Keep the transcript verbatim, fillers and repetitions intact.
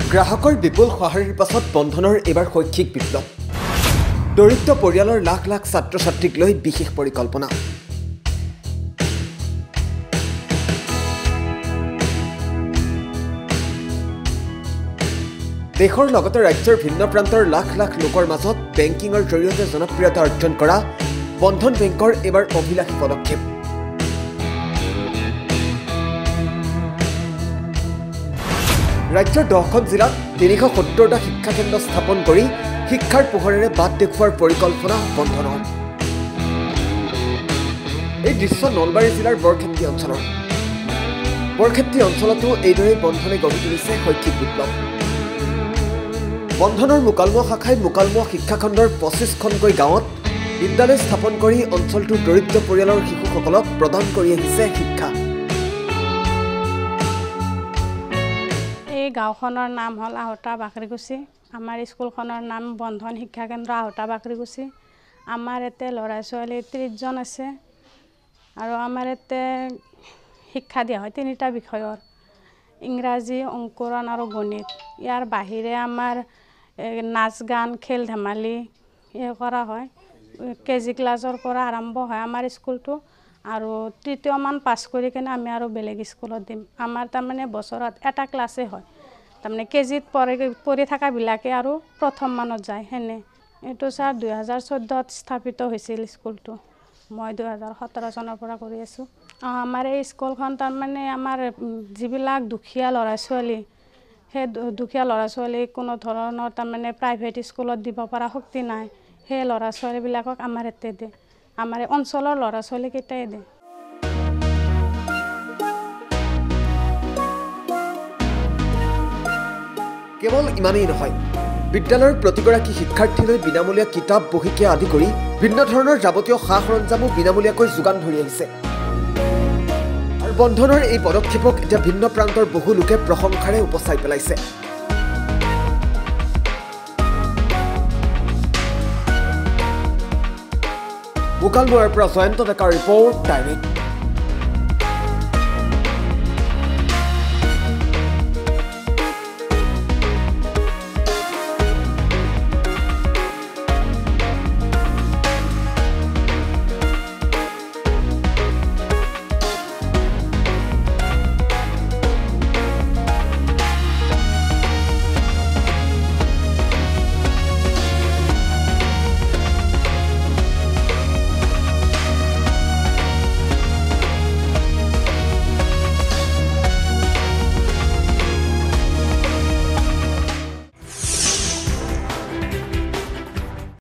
গ্ৰাহকৰ বিপুল সঁহাৰিৰ পাছত বন্ধনৰ এবাৰ শৈক্ষিক বিপ্লৱ দৰিদ্ৰ পৰিয়ালৰ লাখ লাখ ছাত্ৰ ছাত্ৰীক লৈ বিশেষ পৰিকল্পনা দেশৰ লগতে ৰাজ্যৰ ভিন্ন প্ৰান্তৰ লাখ লাখ লোকৰ মাজত বেংকিংৰ জৰিয়তে জনপ্ৰিয়তা অৰ্জন কৰা বন্ধন বেংকৰ এবাৰ অভিলাষী পদক্ষেপ ৰাজ্যৰ দহখন জিলাত তিনিশ সত্তৰটা শিক্ষা কেন্দ্ৰ স্থাপন কৰি শিক্ষাৰ পোহৰেৰে বাট দেখুৱাৰ পৰিকল্পনা বন্ধনৰ এই দৃশ্য নলবাৰী জিলাৰ বৰক্ষেত্ৰী অঞ্চলৰ বৰক্ষেত্ৰী অঞ্চলতো এইদৰে বন্ধনে গঢ়ি তুলিছে শৈক্ষিক বিপ্লৱ বন্ধনৰ মুকালমুৱা শাখাই মুকালমুৱা শিক্ষাখণ্ডৰ পঁচিছখনকৈ গাঁৱত বিদ্যালয় স্থাপন কৰি অঞ্চলটোৰ দৰিদ্ৰ পৰিয়ালৰ শিশুসকলক প্ৰদান কৰি আহিছে শিক্ষা এই গাঁওখনৰ নাম হ'ল আহোতা বাকৰিকুছি আমাৰ স্কুলখনৰ নাম বন্ধন শিক্ষা কেন্দ্ৰ আহোতা বাকৰিকুছি আমাৰ ইয়াতে ল'ৰা ছোৱালী ত্ৰিছ জন আছে আৰু আমাৰ ইয়াতে শিক্ষা দিয়া হয় তিনিটা বিষয়ৰ ইংৰাজী অংকুৰণ আৰু গণিত ইয়াৰ বাহিৰে আমাৰ নাচ গান খেল ধেমালি এই কৰা হয় কেজি ক্লাছৰ পৰা আৰম্ভ হয় আমাৰ স্কুলটো আৰু তৃতীয় মান পাছ কৰি কিনে আমি আৰু বেলেগ স্কুলত দিম আমাৰ তাৰমানে বছৰত এটা ক্লাছে হয় তাৰমানে কেজিত পঢ়ি পঢ়ি থকাবিলাকে আৰু প্ৰথম মানত যায় সেনে এইটো ছাৰ দুই হাজাৰ চৈধ্যত স্থাপিত হৈছিল স্কুলটো মই দুই হাজাৰ সোতৰ চনৰ পৰা কৰি আছোঁ আমাৰ এই স্কুলখন তাৰমানে আমাৰ যিবিলাক দুখীয়া ল'ৰা ছোৱালী সেই দুখীয়া ল'ৰা ছোৱালীক কোনো ধৰণৰ তাৰমানে প্ৰাইভেট স্কুলত দিব পৰা শক্তি নাই সেই ল'ৰা ছোৱালীবিলাকক আমাৰ ইয়াতে দিয়ে আমাৰ এই অঞ্চলৰ ল'ৰা ছোৱালীকেইটাই দিয়ে কেৱল ইমানেই নহয় বিদ্যালয়ৰ প্ৰতিগৰাকী শিক্ষাৰ্থীলৈ বিনামূলীয়া কিতাপ বহিকে আদি কৰি ভিন্ন ধৰণৰ যাৱতীয় সা সৰঞ্জামো বিনামূলীয়াকৈ যোগান ধৰি আহিছে আৰু বন্ধনৰ এই পদক্ষেপক এতিয়া ভিন্ন প্ৰান্তৰ বহু লোকে প্ৰশংসাৰে উপচাই পেলাইছে মুকালমুৱাৰ পৰা জয়ন্ত ডেকাৰ ৰিপৰ্ট ডাইৰেক্ট